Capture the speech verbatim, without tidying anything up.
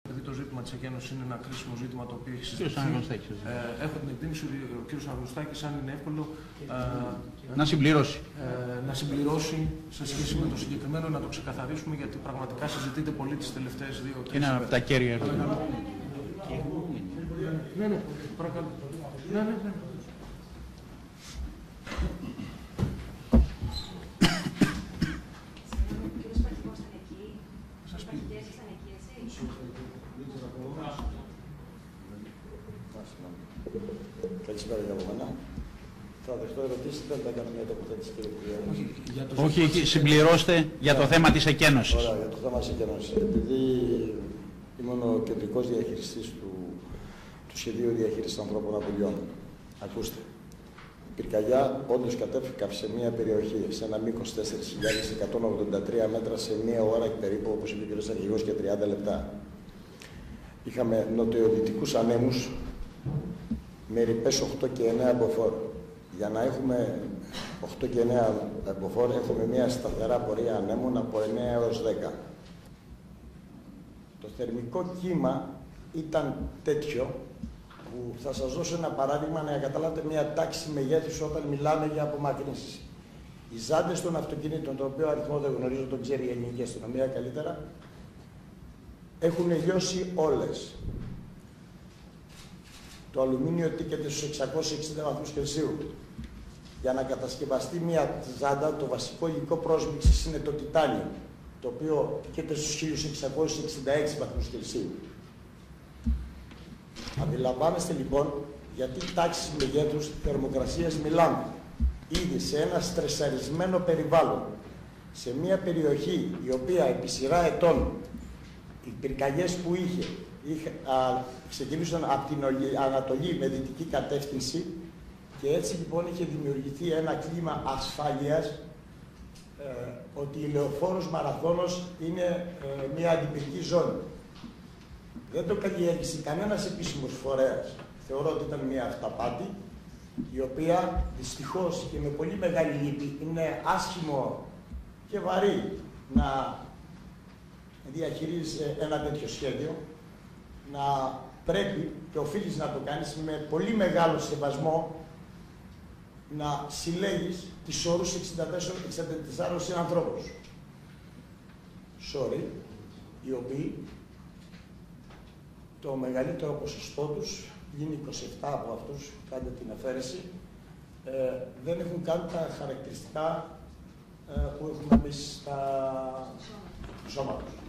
επειδή το ζήτημα της εκένωσης είναι ένα κρίσιμο ζήτημα το οποίο έχει συζητηθεί. Ε, έχω την εκτίμηση ότι ο κ. Αναγνωστάκης, αν είναι εύκολο, ε, να συμπληρώσει. Ε, να συμπληρώσει σε σχέση με το συγκεκριμένο, να το ξεκαθαρίσουμε, γιατί πραγματικά συζητείται πολύ τις τελευταίες δύο τρεις. Είναι ένα από τα κέρια ερωτήματα. Ναι, ναι, παρακαλώ. Ναι, ναι, ναι. Καλησπέρα για μένα. Θα δεχτώ ερωτήσεις, δεν θα κάνω μια τοποθέτηση, κύριε Υπουργέ. Όχι, όχι, συμπληρώστε για το θέμα της εκένωσης. Ωραία, για το θέμα της εκένωσης. Επειδή ήμουν ο κεντρικός διαχειριστής του, του σχεδίου διαχείρισης ανθρώπων απολειών. Ακούστε. Η πυρκαγιά όντως κατέφυγε σε μια περιοχή, σε ένα μήκος τέσσερις χιλιάδες εκατόν ογδόντα τρία μέτρα σε μία ώρα περίπου, όπως είπε ο κ. Αρχηγός, και τριάντα λεπτά. Είχαμε νοτιοδυτικούς ανέμους με ρηπές οκτώ και εννέα μποφόρ. Για να έχουμε οκτώ και εννέα μποφόρ έχουμε μια σταθερά πορεία ανέμων από εννέα έως δέκα. Το θερμικό κύμα ήταν τέτοιο που θα σας δώσω ένα παράδειγμα να καταλάβετε μια τάξη μεγέθους όταν μιλάμε για απομάκρυνση. Οι ζάντες των αυτοκινήτων, το οποίο αριθμό δεν γνωρίζω, τον ξέρει η ελληνική αστυνομία καλύτερα, έχουν λιώσει όλες. Το αλουμίνιο τίκεται στους εξακόσιους εξήντα βαθμούς Κελσίου. Για να κατασκευαστεί μια ζάντα, το βασικό υλικό πρόσμιξης είναι το τιτάνιο, το οποίο τίκεται στους χίλια εξακόσιους εξήντα έξι βαθμούς Κελσίου. Αντιλαμβάνεστε λοιπόν γιατί τάξεις μεγέθους θερμοκρασίας μιλάμε. Ήδη σε ένα στρεσαρισμένο περιβάλλον, σε μια περιοχή η οποία επί σειρά ετών οι πυρκαγιές που είχε, είχε α, ξεκινούσαν από την Ανατολή με δυτική κατεύθυνση και έτσι λοιπόν είχε δημιουργηθεί ένα κλίμα ασφάλειας ε, ότι η Λεωφόρος Μαραθώνος είναι ε, μια αντιπυρική ζώνη. Δεν το καλλιέργησε κανένας επίσημος φορέας. Θεωρώ ότι ήταν μια αυταπάτη, η οποία δυστυχώς και με πολύ μεγάλη λύπη είναι άσχημο και βαρύ να διαχειρίζεις ένα τέτοιο σχέδιο, να πρέπει και οφείλεις να το κάνεις με πολύ μεγάλο σεβασμό, να συλλέγεις τις όρους εξήντα τέσσερα συνανθρώπους. Sorry, οι οποίοι το μεγαλύτερο ποσοστό τους, γίνει είκοσι επτά από αυτούς, κάντε την αφαίρεση, ε, δεν έχουν καν τα χαρακτηριστικά ε, που έχουμε εμείς στα σώματα τους.